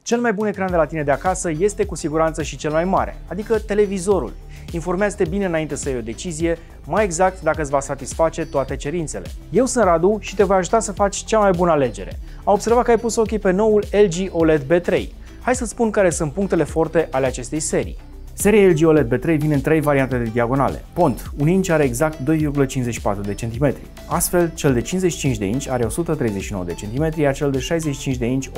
Cel mai bun ecran de la tine de acasă este cu siguranță și cel mai mare, adică televizorul. Informează-te bine înainte să iei o decizie, mai exact dacă îți va satisface toate cerințele. Eu sunt Radu și te voi ajuta să faci cea mai bună alegere. Am observat că ai pus ochii pe noul LG OLED B3. Hai să spun care sunt punctele forte ale acestei serii. Seria LG OLED B3 vine în 3 variante de diagonale. Pont, un inch are exact 2,54 de centimetri. Astfel, cel de 55 de inch are 139 de centimetri, iar cel de 65 de inch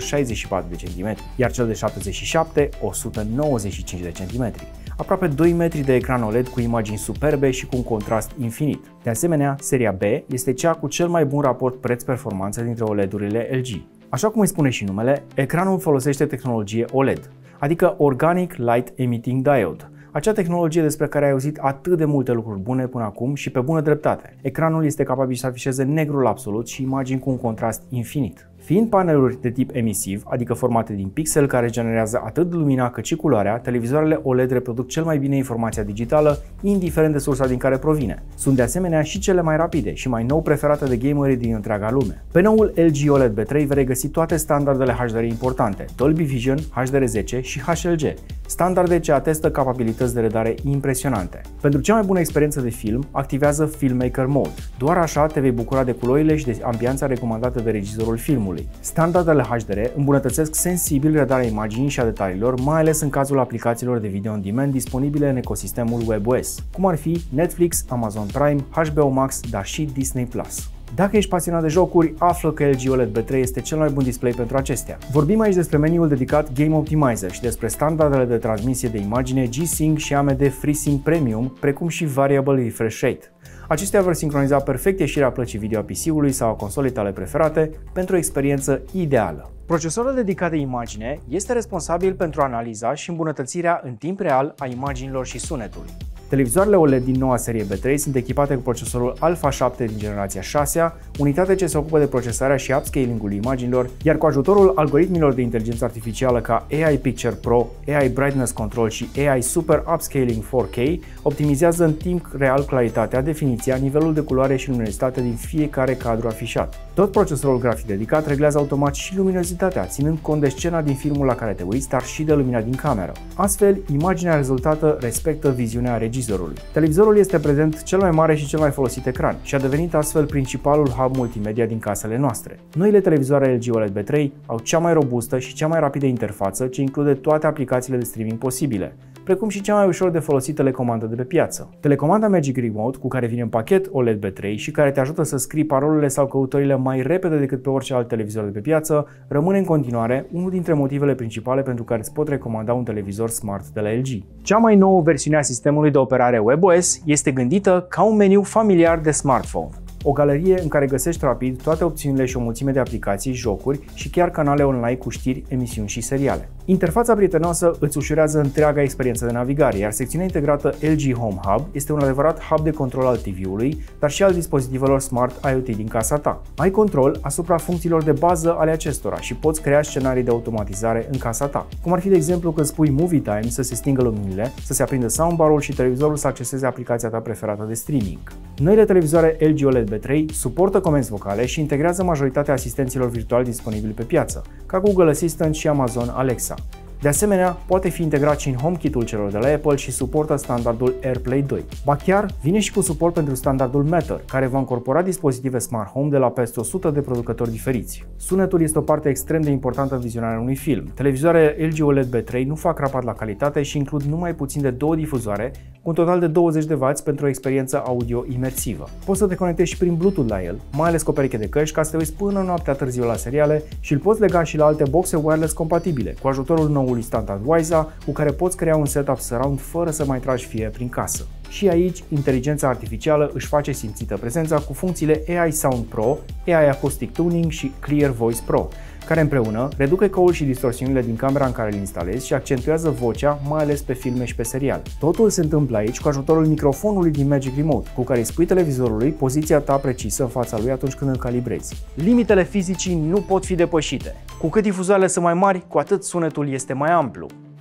164 de centimetri, iar cel de 77 195 de centimetri. Aproape 2 metri de ecran OLED cu imagini superbe și cu un contrast infinit. De asemenea, seria B este cea cu cel mai bun raport preț-performanță dintre OLED-urile LG. Așa cum îi spune și numele, ecranul folosește tehnologie OLED, adică Organic Light Emitting Diode. Acea tehnologie despre care ai auzit atât de multe lucruri bune până acum și pe bună dreptate. Ecranul este capabil să afișeze negrul absolut și imagini cu un contrast infinit. Fiind paneluri de tip emisiv, adică formate din pixel care generează atât lumina cât și culoarea, televizoarele OLED reproduc cel mai bine informația digitală, indiferent de sursa din care provine. Sunt de asemenea și cele mai rapide și mai nou preferate de gamerii din întreaga lume. Pe noul LG OLED B3 vei regăsi toate standardele HDR importante, Dolby Vision, HDR10 și HLG, standarde ce atestă capabilități de redare impresionante. Pentru cea mai bună experiență de film, activează Filmmaker Mode. Doar așa te vei bucura de culorile și de ambianța recomandată de regizorul filmului. Standardele HDR îmbunătățesc sensibil redarea imaginii și a detaliilor, mai ales în cazul aplicațiilor de video on demand disponibile în ecosistemul WebOS, cum ar fi Netflix, Amazon Prime, HBO Max, dar și Disney+. Dacă ești pasionat de jocuri, află că LG OLED B3 este cel mai bun display pentru acestea. Vorbim aici despre meniul dedicat Game Optimizer și despre standardele de transmisie de imagine G-Sync și AMD FreeSync Premium, precum și Variable Refresh Rate. Acestea vor sincroniza perfect ieșirea plăcii video a PC-ului sau a consolei tale preferate pentru o experiență ideală. Procesorul dedicat de imagine este responsabil pentru analiza și îmbunătățirea în timp real a imaginilor și sunetului. Televizoarele OLED din noua serie B3 sunt echipate cu procesorul Alpha 7 din generația 6, unitate ce se ocupă de procesarea și upscaling-ul imaginilor, iar cu ajutorul algoritmilor de inteligență artificială ca AI Picture Pro, AI Brightness Control și AI Super Upscaling 4K, optimizează în timp real claritatea, definiția, nivelul de culoare și luminositate din fiecare cadru afișat. Tot procesorul grafic dedicat reglează automat și luminozitatea, ținând cont de scena din filmul la care te uiți, dar și de lumina din cameră. Astfel, imaginea rezultată respectă viziunea regizorului. Televizorul este prezent cel mai mare și cel mai folosit ecran și a devenit astfel principalul hub multimedia din casele noastre. Noile televizoare LG OLED B3 au cea mai robustă și cea mai rapidă interfață ce include toate aplicațiile de streaming posibile, precum și cea mai ușor de folosit telecomandă de pe piață. Telecomanda Magic Remote, cu care vine în pachet OLED B3 și care te ajută să scrii parolele sau căutările mai repede decât pe orice alt televizor de pe piață, rămâne în continuare unul dintre motivele principale pentru care îți pot recomanda un televizor smart de la LG. Cea mai nouă versiune a sistemului de operare WebOS este gândită ca un meniu familiar de smartphone. O galerie în care găsești rapid toate opțiunile și o mulțime de aplicații, jocuri și chiar canale online cu știri, emisiuni și seriale. Interfața prietenoasă îți ușurează întreaga experiență de navigare, iar secțiunea integrată LG Home Hub este un adevărat hub de control al TV-ului, dar și al dispozitivelor Smart IoT din casa ta. Ai control asupra funcțiilor de bază ale acestora și poți crea scenarii de automatizare în casa ta, cum ar fi de exemplu când spui Movie Time să se stingă luminile, să se aprindă soundbar-ul și televizorul să acceseze aplicația ta preferată de streaming. Noile televizoare LG OLED B3 suportă comenzi vocale și integrează majoritatea asistenților virtuali disponibili pe piață, ca Google Assistant și Amazon Alexa. De asemenea, poate fi integrat și în HomeKit-ul celor de la Apple și suportă standardul AirPlay 2. Ba chiar, vine și cu suport pentru standardul Matter, care va încorpora dispozitive Smart Home de la peste 100 de producători diferiți. Sunetul este o parte extrem de importantă în vizionarea unui film. Televizoarele LG OLED B3 nu fac rabat la calitate și includ numai puțin de 2 difuzoare, cu un total de 20 de W pentru o experiență audio imersivă. Poți să te conectezi și prin Bluetooth la el, mai ales cu o pereche de căști ca să te uiți până noaptea târziu la seriale și îl poți lega și la alte boxe wireless compatibile, cu ajutorul noului standard WiSA, cu care poți crea un setup surround fără să mai tragi fie prin casă. Și aici, inteligența artificială își face simțită prezența cu funcțiile AI Sound Pro, AI Acoustic Tuning și Clear Voice Pro, care împreună reduc ecoul și distorsiunile din camera în care îl instalezi și accentuează vocea, mai ales pe filme și pe serial. Totul se întâmplă aici cu ajutorul microfonului din Magic Remote, cu care îi spui televizorului poziția ta precisă în fața lui atunci când îl calibrezi. Limitele fizicii nu pot fi depășite. Cu cât difuzoarele sunt mai mari, cu atât sunetul este mai amplu.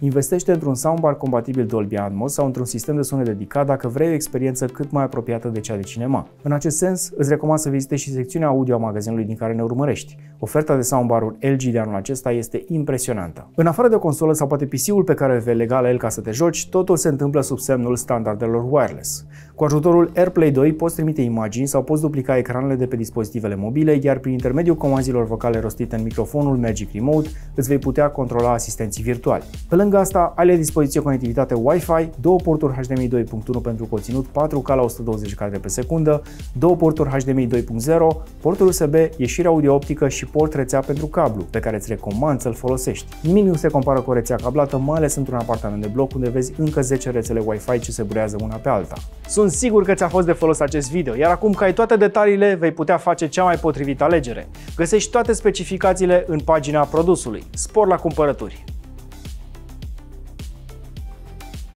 Investește într-un soundbar compatibil Dolby Atmos sau într-un sistem de sunet dedicat dacă vrei o experiență cât mai apropiată de cea de cinema. În acest sens, îți recomand să vizitezi și secțiunea audio a magazinului din care ne urmărești. Oferta de soundbar-uri LG de anul acesta este impresionantă. În afară de o consolă sau poate PC-ul pe care îl vei lega la el ca să te joci, totul se întâmplă sub semnul standardelor wireless. Cu ajutorul AirPlay 2 poți trimite imagini sau poți duplica ecranele de pe dispozitivele mobile, iar prin intermediul comanzilor vocale rostite în microfonul Magic Remote îți vei putea controla asistenții virtuali. Pe lângă asta, ai la dispoziție conectivitate Wi-Fi, două porturi HDMI 2.1 pentru conținut 4K la 120 cadre pe secundă, două porturi HDMI 2.0, portul USB, ieșire audio optică și port rețea pentru cablu, pe care îți recomand să-l folosești. Nimic nu se compară cu o rețea cablată, mai ales într-un apartament de bloc unde vezi încă 10 rețele Wi-Fi ce se burează una pe alta. Sunt sigur că ți-a fost de folos acest video, iar acum că ai toate detaliile, vei putea face cea mai potrivită alegere. Găsești toate specificațiile în pagina produsului. Spor la cumpărături!